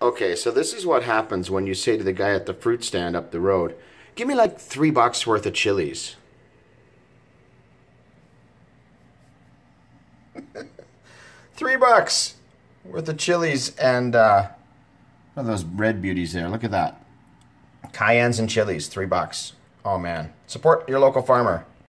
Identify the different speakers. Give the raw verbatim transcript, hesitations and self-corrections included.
Speaker 1: Okay, so this is what happens when you say to the guy at the fruit stand up the road, give me like three bucks worth of chilies. Three bucks worth of chilies and uh, what are those red beauties there? Look at that. Cayennes and chilies, three bucks. Oh man, support your local farmer.